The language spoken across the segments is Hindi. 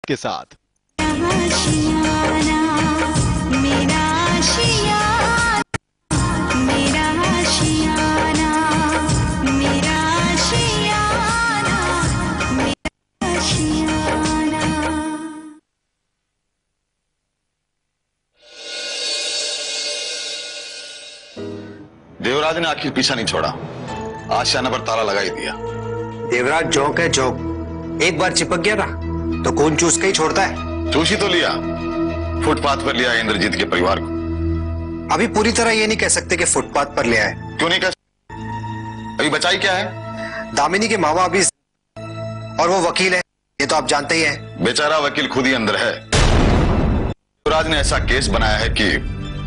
के साथ। देवराज ने आखिर पीछा नहीं छोड़ा, आशियाना पर ताला लगा ही दिया। देवराज जोक है जोक, एक बार चिपक गया ना तो खून चूस के ही छोड़ता है। चूस ही तो लिया, फुटपाथ पर लिया इंद्रजीत के परिवार को। अभी पूरी तरह ये नहीं कह सकते कि फुटपाथ पर ले आए। क्यों नहीं कह सकते? अभी बचाई क्या है? दामिनी के मामा अभी और वो वकील है, ये तो आप जानते ही हैं। बेचारा वकील खुद ही अंदर है। देवराज ने ऐसा केस बनाया है कि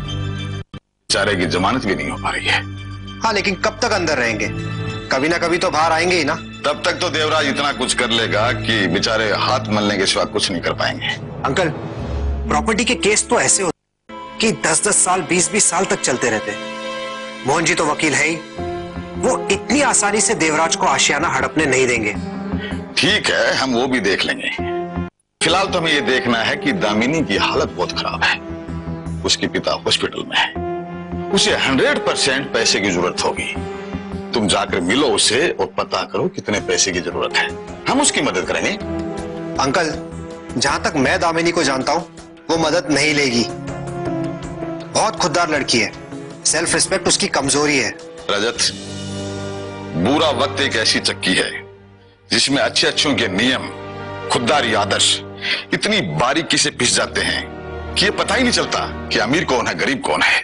बेचारे की जमानत भी नहीं हो पा रही है। हाँ, लेकिन कब तक अंदर रहेंगे? कभी ना कभी तो बाहर आएंगे ही ना। तब तक तो देवराज इतना कुछ कर लेगा कि बेचारे हाथ मलने के सिवा कुछ नहीं कर पाएंगे। अंकल, प्रॉपर्टी के केस तो ऐसे होते कि 10-10 साल 20-20 साल तक चलते रहते। मोहन जी तो वकील है ही, वो इतनी आसानी से देवराज को आशियाना हड़पने नहीं देंगे। ठीक है, हम वो भी देख लेंगे। फिलहाल तो हमें ये देखना है कि दामिनी की हालत बहुत खराब है। उसके पिता हॉस्पिटल में है, उसे 100% पैसे की जरूरत होगी। तुम जाकर मिलो उसे और पता करो कितने पैसे की जरूरत है, हम उसकी मदद करेंगे। अंकल, जहां तक मैं दामिनी को जानता हूं, वो मदद नहीं लेगी। बहुत खुददार लड़की है, सेल्फ रिस्पेक्ट उसकी कमजोरी है। रजत, बुरा वक्त एक ऐसी चक्की है जिसमें अच्छे अच्छों के नियम, खुददारी आदर्श इतनी बारीकी से पिस जाते हैं कि ये पता ही नहीं चलता कि अमीर कौन है, गरीब कौन है।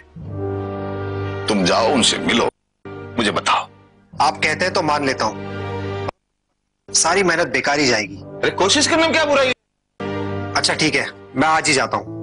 तुम जाओ, उनसे मिलो, मुझे बताओ। आप कहते हैं तो मान लेता हूं, सारी मेहनत बेकार ही जाएगी। अरे कोशिश करने में क्या बुराई है? अच्छा ठीक है, मैं आज ही जाता हूं।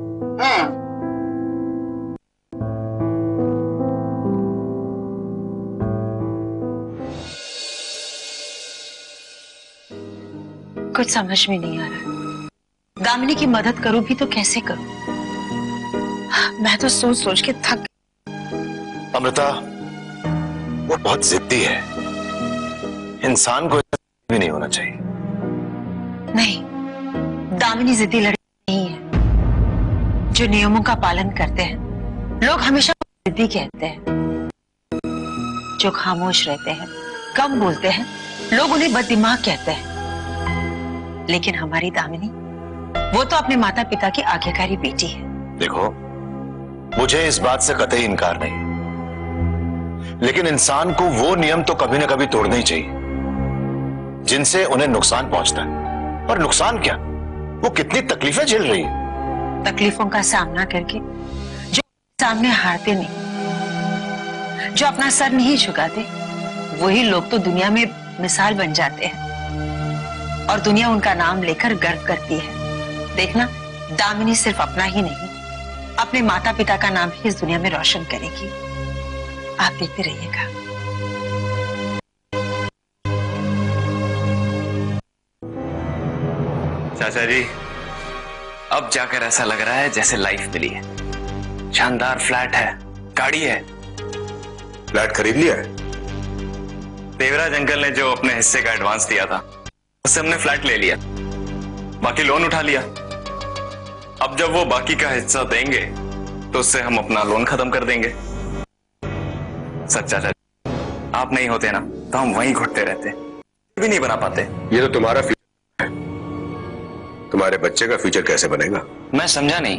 कुछ समझ में नहीं आ रहा, दामिनी की मदद करूं भी तो कैसे करूं? मैं तो सोच सोच के थक। अमृता, वो बहुत जिद्दी है, इंसान को भी नहीं होना चाहिए। नहीं, दामिनी जिद्दी लड़की नहीं है। जो नियमों का पालन करते हैं, लोग हमेशा जिद्दी कहते हैं। जो खामोश रहते हैं, कम बोलते हैं, लोग उन्हें बददिमाग कहते हैं। लेकिन हमारी दामिनी, वो तो अपने माता पिता की आज्ञाकारी बेटी है। देखो, मुझे इस बात से कतई इनकार नहीं, लेकिन इंसान को वो नियम तो कभी ना कभी तोड़ने ही चाहिए जिनसे उन्हें नुकसान पहुंचता है। और नुकसान क्या, वो कितनी तकलीफें झेल रही है। तकलीफों का सामना करके जो सामने हारते नहीं, जो अपना सर नहीं झुकाते, वही लोग तो दुनिया में मिसाल बन जाते हैं और दुनिया उनका नाम लेकर गर्व करती है। देखना, दामिनी सिर्फ अपना ही नहीं, अपने माता पिता का नाम भी इस दुनिया में रोशन करेगी। आप देखते रहिएगा। चाचा जी, अब जाकर ऐसा लग रहा है जैसे लाइफ मिली है। शानदार फ्लैट है, गाड़ी है। फ्लैट खरीद लिया है? देवराज अंकल ने जो अपने हिस्से का एडवांस दिया था, उससे हमने फ्लैट ले लिया, बाकी लोन उठा लिया। अब जब वो बाकी का हिस्सा देंगे तो उससे हम अपना लोन खत्म कर देंगे। सच चाचा, आप नहीं होते ना तो हम वहीं घुटते रहते, भी नहीं बना पाते। ये तो तुम्हारा फ्यूचर है, तुम्हारे बच्चे का फ्यूचर कैसे बनेगा? मैं समझा नहीं।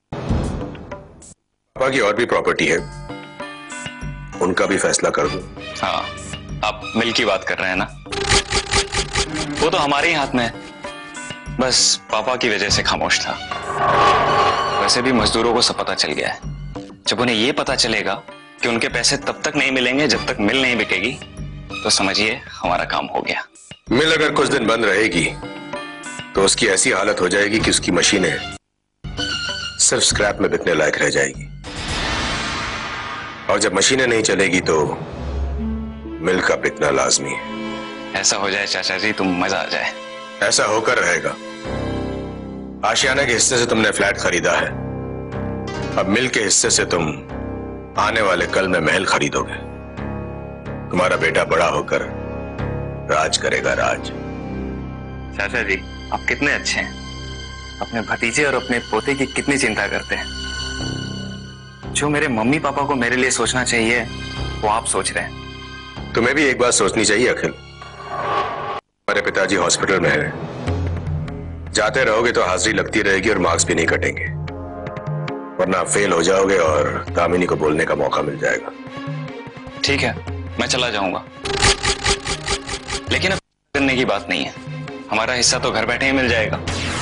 पापा की और भी प्रॉपर्टी है, उनका भी फैसला कर दो। हाँ, आप मिल की बात कर रहे हैं ना, वो तो हमारे ही हाथ में है। बस पापा की वजह से खामोश था। वैसे भी मजदूरों को सब पता चल गया है। जब उन्हें ये पता चलेगा कि उनके पैसे तब तक नहीं मिलेंगे जब तक मिल नहीं बिकेगी, तो समझिए हमारा काम हो गया। मिल अगर कुछ दिन बंद रहेगी तो उसकी ऐसी हालत हो जाएगी कि उसकी मशीनें सिर्फ स्क्रैप में बिकने लायक रह जाएगी। और जब मशीनें नहीं चलेगी तो मिल का बिकना लाजमी है। ऐसा हो जाए चाचा जी तो मजा आ जाए। ऐसा होकर रहेगा। आशियाना के हिस्से से तुमने फ्लैट खरीदा है, अब मिल के हिस्से से तुम आने वाले कल में महल खरीदोगे। तुम्हारा बेटा बड़ा होकर राज करेगा, राज। चाचा जी, आप कितने अच्छे हैं। अपने भतीजे और अपने पोते की कितनी चिंता करते हैं। जो मेरे मम्मी पापा को मेरे लिए सोचना चाहिए वो आप सोच रहे हैं। तुम्हें भी एक बात सोचनी चाहिए अखिल। हमारे पिताजी हॉस्पिटल में हैं। जाते रहोगे तो हाजिरी लगती रहेगी और मार्क्स भी नहीं कटेंगे, वरना फेल हो जाओगे और दामिनी को बोलने का मौका मिल जाएगा। ठीक है, मैं चला जाऊंगा, लेकिन अब करने की बात नहीं है। हमारा हिस्सा तो घर बैठे ही मिल जाएगा।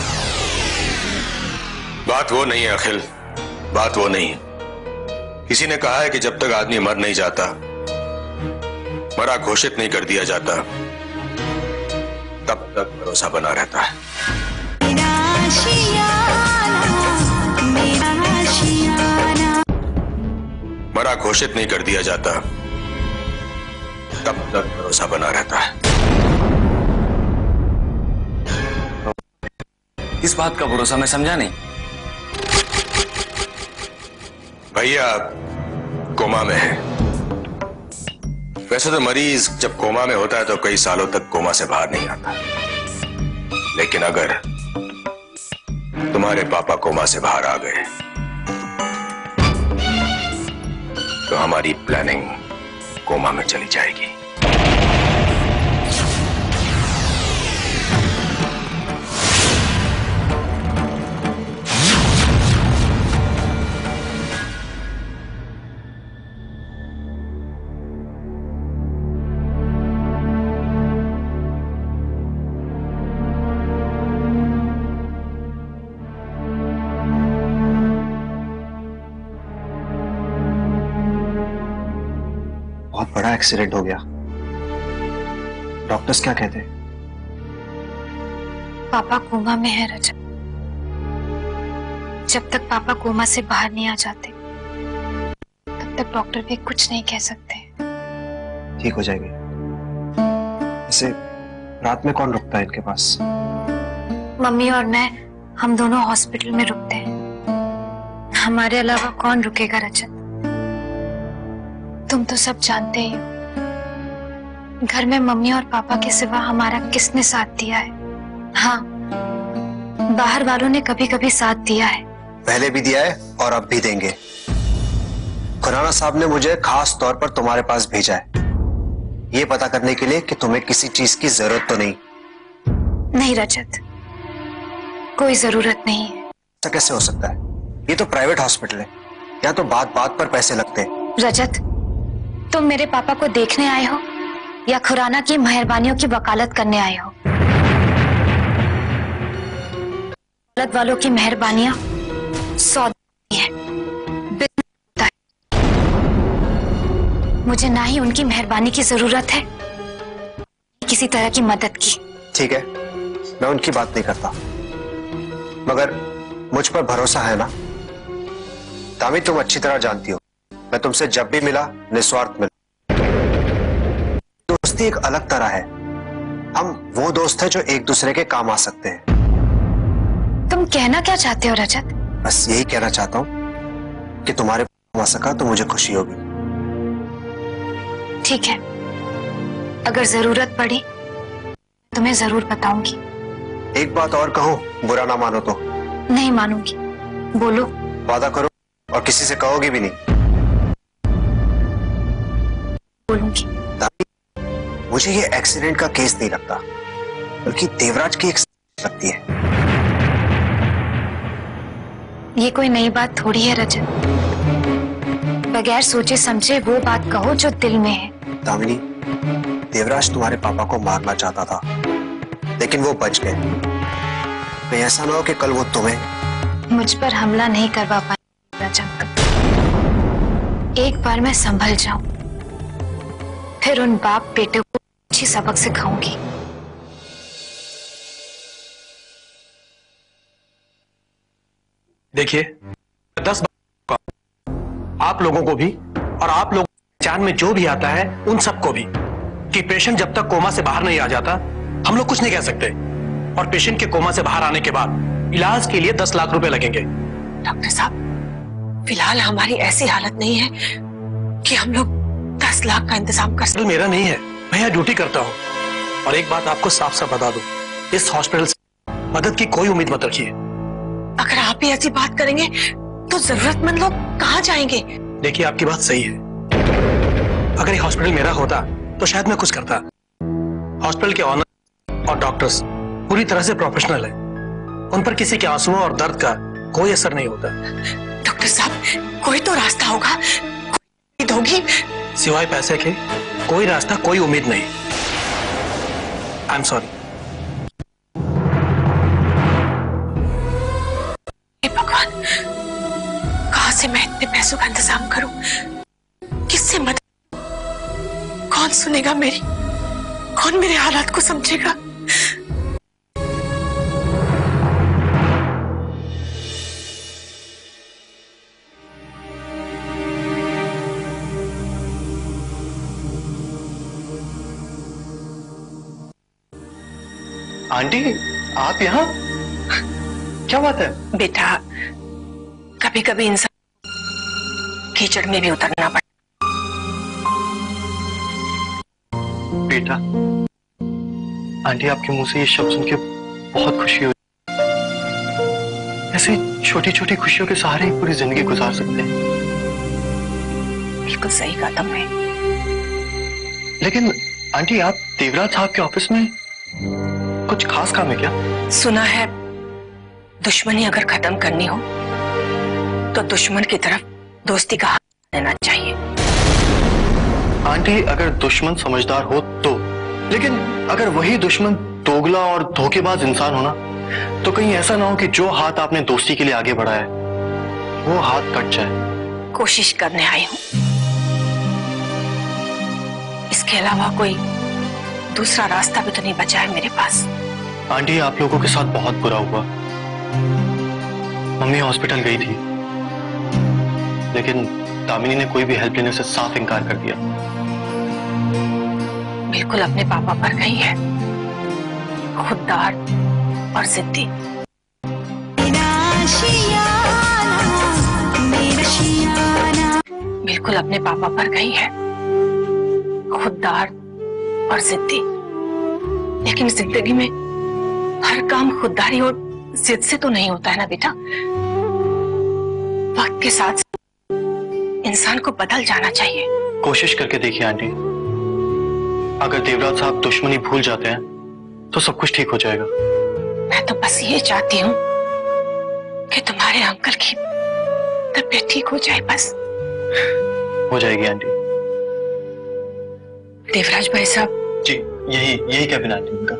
बात वो नहीं है अखिल, बात वो नहीं है। किसी ने कहा है कि जब तक आदमी मर नहीं जाता, मरा घोषित नहीं कर दिया जाता, तब तक भरोसा बना रहता है। मरा घोषित नहीं कर दिया जाता, तब तक भरोसा बना रहता है। इस बात का भरोसा मैं समझा नहीं। भैया कोमा में है। वैसे तो मरीज जब कोमा में होता है तो कई सालों तक कोमा से बाहर नहीं आता, लेकिन अगर तुम्हारे पापा कोमा से बाहर आ गए तो हमारी प्लानिंग कोमा में चली जाएगी। बहुत बड़ा एक्सीडेंट हो गया। डॉक्टर्स क्या कहते हैं? पापा कोमा में है रजत। जब तक पापा कोमा से बाहर नहीं आ जाते तब तक डॉक्टर भी कुछ नहीं कह सकते। ठीक हो जाएंगे। वैसे रात में कौन रुकता है इनके पास? मम्मी और मैं, हम दोनों हॉस्पिटल में रुकते हैं। हमारे अलावा कौन रुकेगा रजत? तुम तो सब जानते ही हो, घर में मम्मी और पापा के सिवा हमारा किसने साथ दिया है? हाँ, बाहर वालों ने कभी कभी साथ दिया है। पहले भी दिया है और अब भी देंगे। खुराना साहब ने मुझे खास तौर पर तुम्हारे पास भेजा है, ये पता करने के लिए कि तुम्हें किसी चीज की जरूरत तो नहीं। नहीं रजत, कोई जरूरत नहीं है। ऐसा कैसे हो सकता है? ये तो प्राइवेट हॉस्पिटल है, यहाँ तो बात बात पर पैसे लगते हैं। रजत, तुम मेरे पापा को देखने आए हो या खुराना की मेहरबानियों की वकालत करने आए हो? दौलत वालों की मेहरबानियां सौदा है, बिल्कुल है। मुझे ना ही उनकी मेहरबानी की जरूरत है, किसी तरह की मदद की। ठीक है, मैं उनकी बात नहीं करता, मगर मुझ पर भरोसा है ना? तामी, तुम अच्छी तरह जानती हो मैं तुमसे जब भी मिला निस्वार्थ मिला। दोस्ती एक अलग तरह है। हम वो दोस्त हैं जो एक दूसरे के काम आ सकते हैं। तुम कहना क्या चाहते हो रजत? बस यही कहना चाहता हूं कि तुम्हारे काम आ सका तो मुझे खुशी होगी। ठीक है, अगर जरूरत पड़ी तुम्हें जरूर बताऊंगी। एक बात और कहूं, बुरा ना मानो तो? नहीं मानूंगी, बोलो। वादा करो और किसी से कहोगी भी नहीं। बोलूंगी। मुझे ये एक्सीडेंट का केस नहीं लगता, बल्कि देवराज की एक लगती है। ये कोई नई बात थोड़ी है रजत। बगैर सोचे समझे वो बात कहो जो दिल में है। दामिनी, देवराज तुम्हारे पापा को मारना चाहता था, लेकिन वो बच गए। कहीं ऐसा ना हो कि कल वो तुम्हें मुझ पर हमला नहीं करवा पाए रजत। एक बार मैं संभल जाऊं, फिर उन बाप बेटे को अच्छी सबक सिखाऊंगी। देखिए, 10 आप लोगों को भी और आप लोगों की जान में जो भी आता है उन सबको भी, कि पेशेंट जब तक कोमा से बाहर नहीं आ जाता हम लोग कुछ नहीं कह सकते, और पेशेंट के कोमा से बाहर आने के बाद इलाज के लिए 10 लाख रुपए लगेंगे। डॉक्टर साहब, फिलहाल हमारी ऐसी हालत नहीं है कि हम लोग 10 लाख का इंतजाम कर सकते। मेरा नहीं है, मैं यहाँ ड्यूटी करता हूँ। और एक बात आपको साफ साफ बता दूं, इस हॉस्पिटल से मदद की कोई उम्मीद मत रखिए। अगर आप ही ऐसी बात करेंगे तो जरूरतमंद लोग कहाँ जाएंगे? देखिए, आपकी बात सही है। अगर ये हॉस्पिटल मेरा होता तो शायद मैं कुछ करता। हॉस्पिटल के ऑनर और डॉक्टर्स पूरी तरह से प्रोफेशनल है। उन पर किसी के आंसुओं और दर्द का कोई असर नहीं होता। डॉक्टर साहब, कोई तो रास्ता होगा, कोई उम्मीद होगी। सिवाय पैसे के कोई रास्ता, कोई उम्मीद नहीं। I am sorry. भगवान, कहां से मैं इतने पैसों का इंतजाम करूं? किससे मदद? कौन सुनेगा मेरी? कौन मेरे हालात को समझेगा? आंटी, आप यहाँ? क्या बात है? बेटा, कभी कभी इंसान कीचड़ में भी उतरना पड़ता। बेटा, आंटी आपके मुंह से ये शब्द सुन के बहुत खुशी हुई। ऐसी छोटी छोटी खुशियों के सहारे ही पूरी जिंदगी गुजार सकते हैं। बिल्कुल सही कहा तुमने। लेकिन आंटी, आप देवराज साहब के ऑफिस में कुछ खास काम है क्या? सुना है दुश्मनी अगर खत्म करनी हो तो दुश्मन की तरफ दोस्ती का हाथ देना चाहिए। आंटी, अगर दुश्मन समझदार हो तो, लेकिन अगर वही दुश्मन दोगला और धोखेबाज इंसान हो ना, तो कहीं ऐसा ना हो कि जो हाथ आपने दोस्ती के लिए आगे बढ़ाया है वो हाथ कट जाए। कोशिश करने आई हूं, इसके अलावा कोई दूसरा रास्ता भी तो नहीं बचा है मेरे पास। आंटी, आप लोगों के साथ बहुत बुरा हुआ। मम्मी हॉस्पिटल गई थी, लेकिन दामिनी ने कोई भी हेल्प लेने से साफ इनकार कर दिया। बिल्कुल अपने पापा पर गई है, खुददार और जिद्दी। बिल्कुल अपने पापा पर गई है, खुददार और जिद्दी। लेकिन जिंदगी में हर काम खुददारी और जिद से तो नहीं होता है ना बेटा। वक्त के साथ इंसान को बदल जाना चाहिए। कोशिश करके देखिए आंटी, अगर देवराज साहब दुश्मनी भूल जाते हैं तो सब कुछ ठीक हो जाएगा। मैं तो बस ये चाहती हूँ कि तुम्हारे अंकल की तबीयत ठीक हो जाए, बस। हो जाएगी आंटी। देवराज भाई साहब? जी, यही कैबिन आंटी उनका।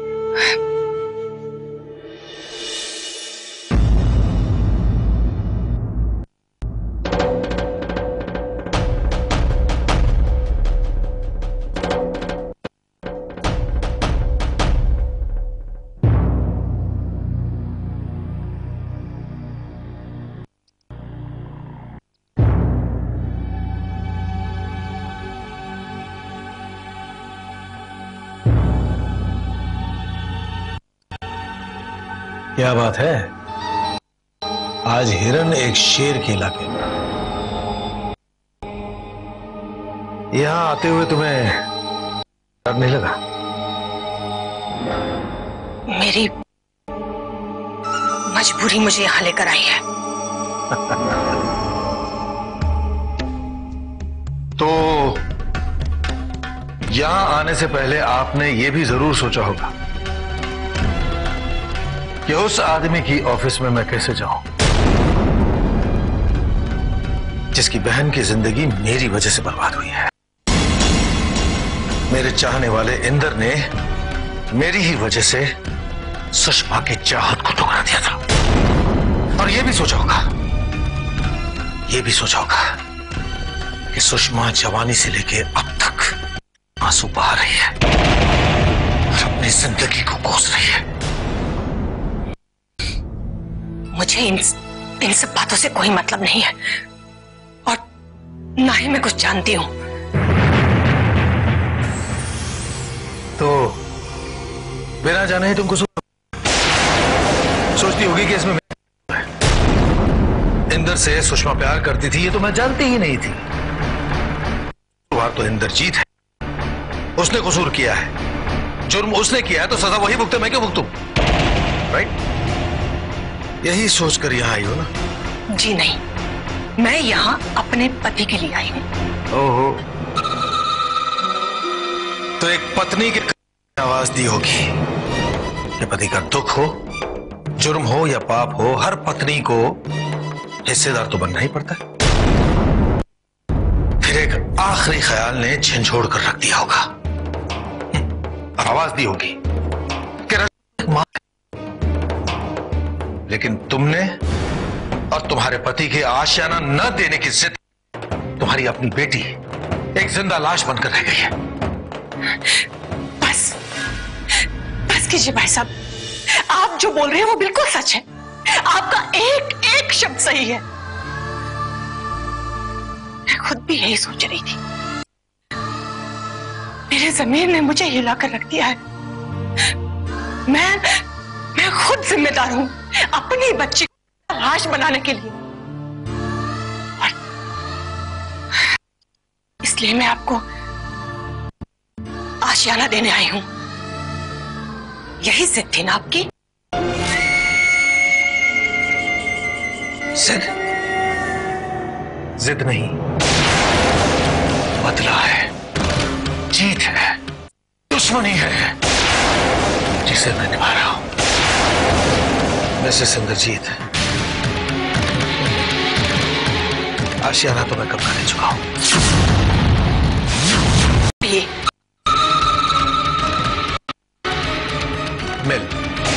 क्या बात है, आज हिरन एक शेर के इलाके में। यहां आते हुए तुम्हें डर नहीं लगा? मेरी मजबूरी मुझे यहां लेकर आई है। तो यहां आने से पहले आपने यह भी जरूर सोचा होगा कि उस आदमी की ऑफिस में मैं कैसे जाऊं जिसकी बहन की जिंदगी मेरी वजह से बर्बाद हुई है। मेरे चाहने वाले इंदर ने मेरी ही वजह से सुषमा की चाहत को ठुकरा दिया था। और यह भी सोचा होगा कि सुषमा जवानी से लेके अब तक आंसू बहा रही है और अपनी जिंदगी को कोस रही है। मुझे इन सब बातों से कोई मतलब नहीं है और ना ही मैं कुछ जानती हूं। तो बिना जाने ही तुमको सोचती होगी कि इसमें इंदर से सुषमा प्यार करती थी, ये तो मैं जानती ही नहीं थी। तो इंदरजीत है, उसने कसूर किया है, जुर्म उसने किया है, तो सजा वही भुगते, मैं क्यों भुगतूं? राइट? यही सोचकर यहाँ आई हो ना? जी नहीं, मैं यहाँ अपने पति के लिए आई हूँ। ओहो, तो एक पत्नी के आवाज दी होगी कि पति का दुख हो, जुर्म हो या पाप हो, हर पत्नी को हिस्सेदार तो बनना ही पड़ता है। फिर एक आखिरी ख्याल ने झंझोड़ कर रख दिया होगा, आवाज दी होगी कि मां, लेकिन तुमने और तुम्हारे पति के आशियाना न देने की जिद तुम्हारी अपनी बेटी एक जिंदा लाश बनकर रह गई है। बस कीजिए भाई साहब, आप जो बोल रहे हैं वो बिल्कुल सच है। आपका एक एक शब्द सही है। मैं खुद भी यही सोच रही थी। मेरे जमीर ने मुझे हिला कर रख दिया है। मैं खुद जिम्मेदार हूं अपनी बच्ची को लाश बनाने के लिए, और इसलिए मैं आपको आशियाना देने आई हूं। यही जिद थी ना आपकी? जिद नहीं, बदला है, जीत है, दुश्मनी है जिसे मैं निभा रहा हूं। मिसेस इंद्रजीत, आशियाना तो मैं कब का ले चुका हूं। मिल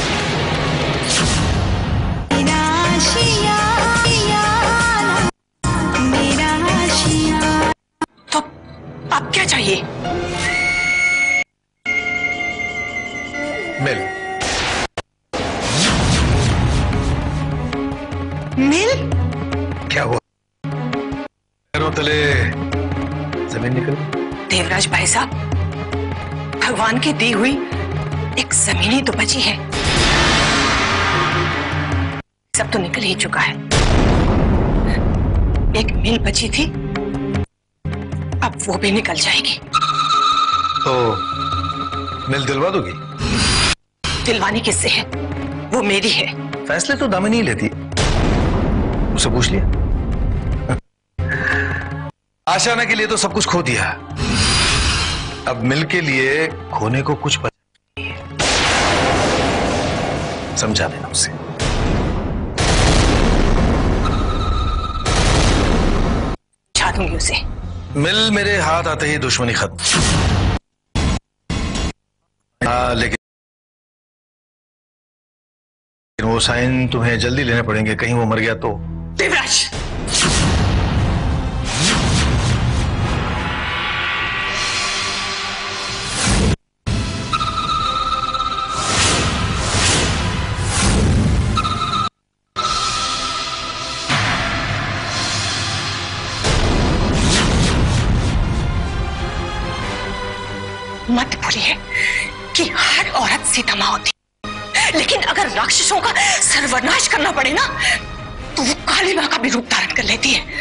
तो अब क्या चाहिए? मिल मिल? क्या हुआ? पैरों तले जमीन निकल? देवराज भाई साहब, भगवान की दी हुई एक जमीनी तो बची है, सब तो निकल ही चुका है। एक मिल बची थी, अब वो भी निकल जाएगी। तो मिल दिलवा दोगी? दिलवानी किससे है? वो मेरी है। फैसले तो दामिनी ही लेती, उसे पूछ लिया। आशियाना के लिए तो सब कुछ खो दिया, अब मिल के लिए खोने को कुछ बचा नहीं है। समझा देना उसे। छा दूंगी उसे। मिल मेरे हाथ आते ही दुश्मनी खत्म। लेकिन वो साइन तुम्हें जल्दी लेने पड़ेंगे, कहीं वो मर गया तो। देवराज, मत भूलिए कि हर औरत सीता मां होती, लेकिन अगर राक्षसों का सर्वनाश करना पड़े ना, तो वो काली मां का भी रूप धारण कर लेती है।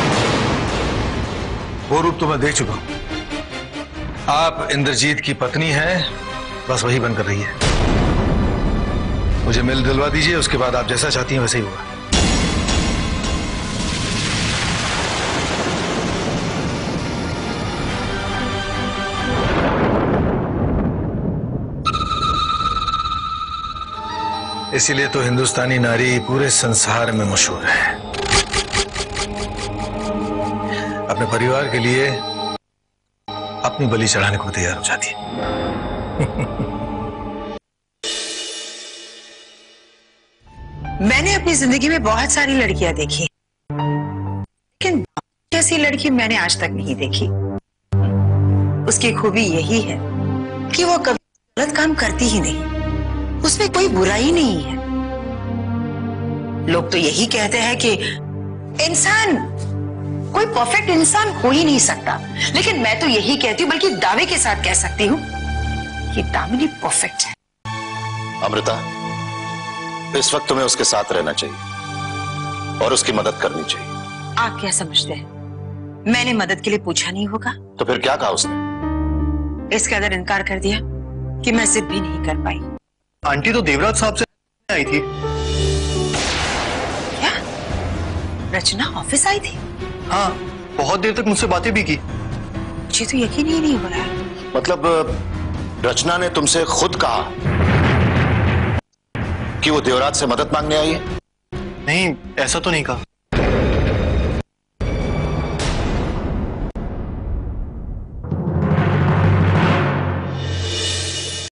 वो रूप तो मैं देख चुका हूं। आप इंद्रजीत की पत्नी हैं, बस वही बनकर रही है। मुझे मिल दिलवा दीजिए, उसके बाद आप जैसा चाहती हैं वैसे ही होगा। इसीलिए तो हिंदुस्तानी नारी पूरे संसार में मशहूर है। अपने परिवार के लिए अपनी बलि चढ़ाने को तैयार हो जाती है। मैंने अपनी जिंदगी में बहुत सारी लड़कियां देखी, लेकिन जैसी लड़की मैंने आज तक नहीं देखी। उसकी खूबी यही है कि वो कभी गलत काम करती ही नहीं, उसमें कोई बुराई नहीं है। लोग तो यही कहते हैं कि इंसान, कोई परफेक्ट इंसान हो ही नहीं सकता, लेकिन मैं तो यही कहती हूँ, बल्कि दावे के साथ कह सकती हूँ कि दामिनी परफेक्ट है। अमृता, इस वक्त तुम्हें उसके साथ रहना चाहिए और उसकी मदद करनी चाहिए। आप क्या समझते हैं, मैंने मदद के लिए पूछा नहीं होगा? तो फिर क्या कहा उसने? इस कदर इनकार कर दिया कि मैं जिद भी नहीं कर पाई। आंटी तो देवराज साहब से आई थी। रचना ऑफिस आई थी? हाँ, बहुत देर तक मुझसे बातें भी की। मुझे तो यकीन ही नहीं हो रहा है। मतलब रचना ने तुमसे खुद कहा कि वो देवराज से मदद मांगने आई है? नहीं, ऐसा तो नहीं कहा।